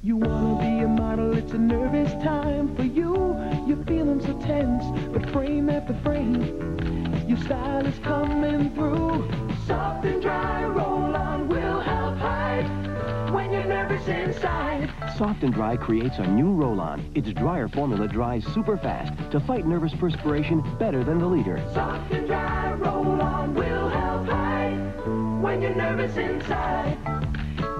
You wanna be a model, it's a nervous time for you. You're feeling so tense, but frame after frame, your style is coming through. Soft and dry roll-on will help hide when you're nervous inside. Soft and Dry creates a new roll-on. Its dryer formula dries super fast to fight nervous perspiration better than the leader. Soft and dry roll-on will help hide when you're nervous inside.